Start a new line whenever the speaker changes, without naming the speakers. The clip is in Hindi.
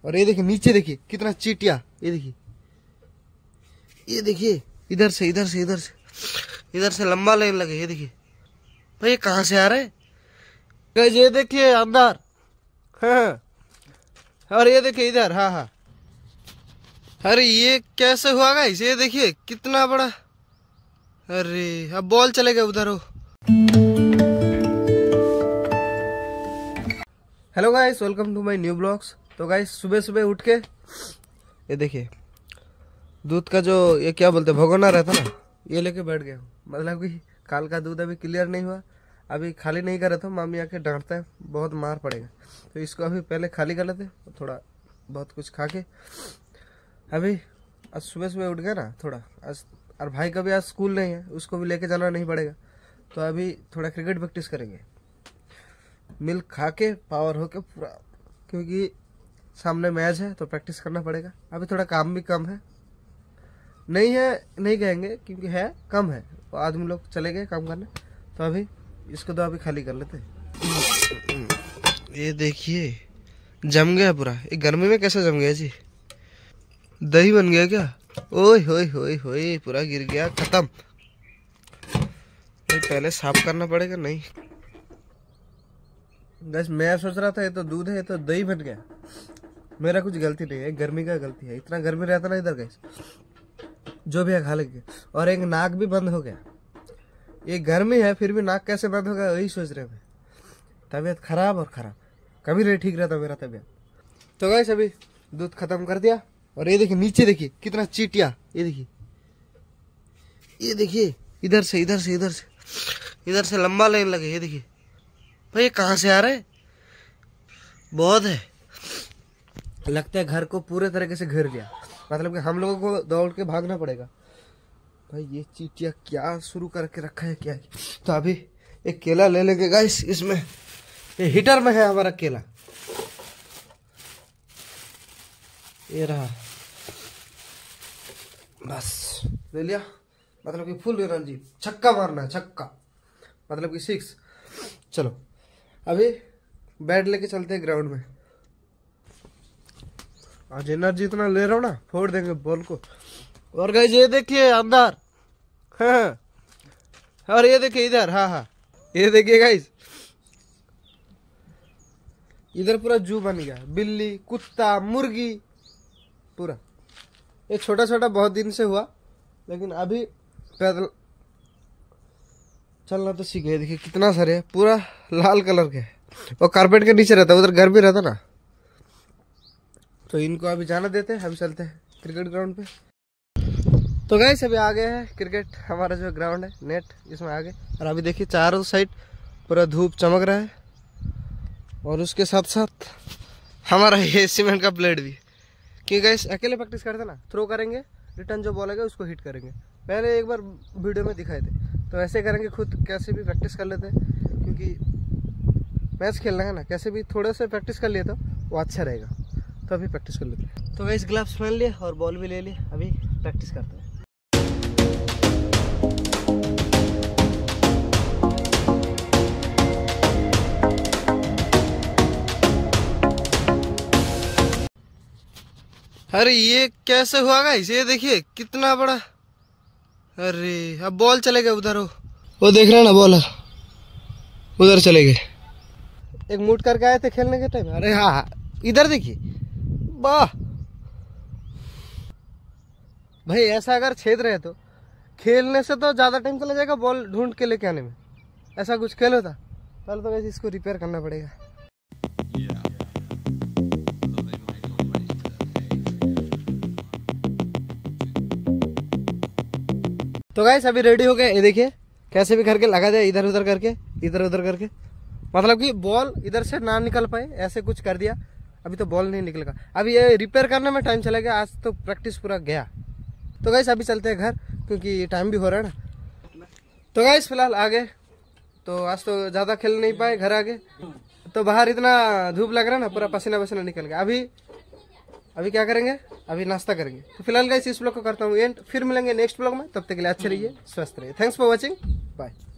और ये देखिए नीचे, देखिए कितना चीटिया, ये देखिए, ये देखिए इधर से इधर से इधर से इधर से लंबा लाइन लगे। ये देखिए भाई, ये कहाँ से आ रहे हैं? ये देखिए अंदर, हाँ, और ये देखिए इधर, हाँ हाँ। अरे ये कैसे हुआ गाइस? ये देखिए कितना बड़ा। अरे अब बॉल चले गए उधर हो। Hello guys, welcome to my new blogs. तो गाइस सुबह सुबह उठ के ये देखिए दूध का जो ये क्या बोलते हैं भगोना रहता ना, ये लेके बैठ गया हूँ। मतलब कि काल का दूध अभी क्लियर नहीं हुआ, अभी खाली नहीं कर रहा था। मामी आके डांटता है, बहुत मार पड़ेगा, तो इसको अभी पहले खाली कर लेते, थोड़ा बहुत कुछ खा के। अभी आज सुबह सुबह उठ गया ना थोड़ा आज, और भाई का भी आज स्कूल नहीं है, उसको भी लेके जाना नहीं पड़ेगा। तो अभी थोड़ा क्रिकेट प्रैक्टिस करेंगे, मिल्क खा के पावर होके पूरा, क्योंकि सामने मैच है तो प्रैक्टिस करना पड़ेगा। अभी थोड़ा काम भी कम है, नहीं है नहीं कहेंगे क्योंकि है कम है, तो आदमी लोग चले गए काम करने, तो अभी इसको तो अभी खाली कर लेते। ये देखिए जम गया पूरा, ये गर्मी में कैसे जम गया जी? दही बन गया क्या? ओए होए होए होए, पूरा गिर गया, खत्म। पहले साफ करना पड़ेगा। नहीं बस मैं सोच रहा था ये तो दूध है, ये तो दही बन गया। मेरा कुछ गलती नहीं है, गर्मी का गलती है। इतना गर्मी रहता ना इधर गैस, जो भी है खा लेंगे। और एक नाक भी बंद हो गया, ये गर्मी है फिर भी नाक कैसे बंद हो गया वही सोच रहे हैं। तबीयत खराब और खराब, कभी नहीं ठीक रहता मेरा तबीयत। तो गैस अभी दूध खत्म कर दिया, और ये देखिए नीचे, देखिए कितना चीटिया, ये देखिए, ये देखिए इधर से इधर से इधर से इधर से लंबा लाइन लगे। ये देखिए भाई, ये कहाँ से आ रहे हैं? बहुत है, लगता है घर को पूरे तरीके से घेर दिया। मतलब कि हम लोगों को दौड़ के भागना पड़ेगा। भाई ये चीटिया क्या शुरू करके रखा है क्या? तो अभी एक केला ले लेंगे गाइस, इसमें ये हीटर में है हमारा केला, ये रहा, बस ले लिया। मतलब कि फुल रणजी, छक्का मारना है, छक्का मतलब कि 6। चलो अभी बैट लेके चलते हैं ग्राउंड में। आज एनर्जी इतना ले रहा हूँ ना, फोड़ देंगे बॉल को। और गाइस ये देखिए अंदर, हाँ, और ये देखिए इधर, हाँ हाँ, ये देखिए गाइस इधर पूरा जू बन गया, बिल्ली कुत्ता मुर्गी पूरा। ये छोटा छोटा बहुत दिन से हुआ, लेकिन अभी पैदल चलना तो सीख गए। देखिए कितना सारे है, पूरा लाल कलर के, और कारपेट के नीचे रहता है, उधर घर भी रहता ना। तो इनको अभी जाना देते हैं, अभी चलते हैं क्रिकेट ग्राउंड पे। तो गाइस अभी आ गए हैं क्रिकेट, हमारा जो ग्राउंड है नेट, इसमें आ गए। और अभी देखिए चारों साइड पूरा धूप चमक रहा है, और उसके साथ साथ हमारा ये सीमेंट का प्लेट भी। क्योंकि गाइस अकेले प्रैक्टिस करते ना, थ्रो करेंगे, रिटर्न जो बॉल आएगा उसको हिट करेंगे। पहले एक बार वीडियो में दिखाए थे, तो ऐसे करेंगे, खुद कैसे भी प्रैक्टिस कर लेते हैं, क्योंकि मैच खेलना है ना, कैसे भी थोड़े से प्रैक्टिस कर लिए तो वो अच्छा रहेगा। तो अभी प्रैक्टिस कर लेते हैं। तो गाइस ग्लव्स पहन लिए और बॉल भी ले लिए, अभी प्रैक्टिस करते हैं। अरे ये कैसे हुआ गाइस? ये देखिए कितना बड़ा। अरे अब बॉल चले गए उधर हो, वो देख रहे हैं ना, बॉल उधर चले गए। एक मूड करके आए थे खेलने के टाइम। अरे हाँ इधर देखिए, वाह भाई, ऐसा अगर छेद रहे तो खेलने से तो ज्यादा टाइम चला जाएगा बॉल ढूंढ के लेके आने में। ऐसा कुछ खेल होता, पहले तो वैसे इसको रिपेयर करना पड़ेगा। तो गाइस अभी रेडी हो गए, ये देखिए कैसे भी करके लगा दिया, इधर उधर करके, इधर उधर करके, मतलब कि बॉल इधर से ना निकल पाए, ऐसे कुछ कर दिया। अभी तो बॉल नहीं निकलेगा, अभी ये रिपेयर करने में टाइम चलेगा। आज तो प्रैक्टिस पूरा गया। तो गाइस अभी चलते हैं घर, क्योंकि टाइम भी हो रहा है ना। तो गाइस फिलहाल आ गए, तो आज तो ज़्यादा खेल नहीं पाए, घर आ गए। तो बाहर इतना धूप लग रहा है ना, पूरा पसीना पसीना निकल गया। अभी क्या करेंगे? अभी नाश्ता करेंगे। तो फिलहाल गाइस इस ब्लॉग को करता हूँ एंड, फिर मिलेंगे नेक्स्ट ब्लॉग में। तब तक के लिए अच्छे रहिए, स्वस्थ रहिए। Thanks for watching, bye.